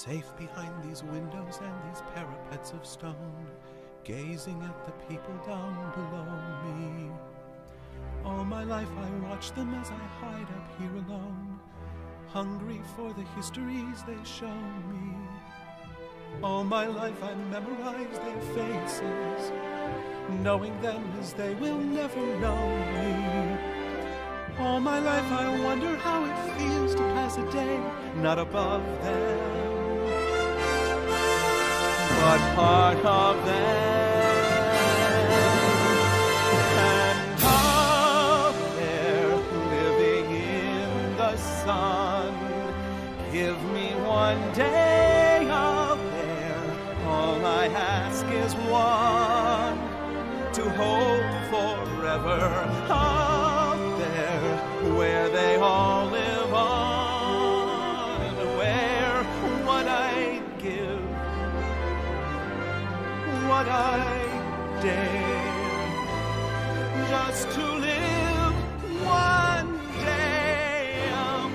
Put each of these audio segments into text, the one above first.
safe behind these windows and these parapets of stone, gazing at the people down below me. All my life I watch them as I hide up here alone, hungry for the histories they show me. All my life I memorize their faces, knowing them as they will never know me. All my life I wonder how it feels to pass a day not above them, but part of them. And up there, living in the sun, give me one day up there. All I ask is one, to hold forever up there, where they all live on, and where what I'd give, what I dare, just to live one day out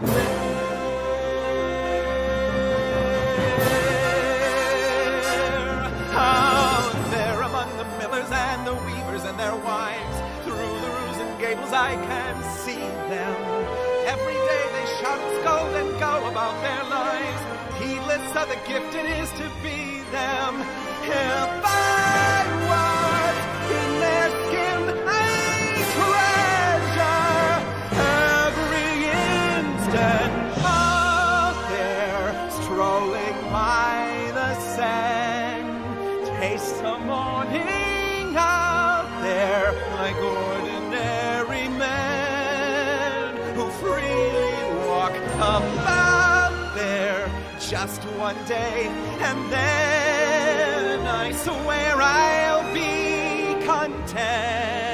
there among the millers and the weavers and their wives. Through the roofs and gables I can see them. Every day they shout and scold and go about their lives, heedless of the gift it is to be them. If I was in their skin, I'd treasure every instant of their strolling by the sand. Taste the morning out there like ordinary men who freely walk about there just one day, and then I swear I'll be content.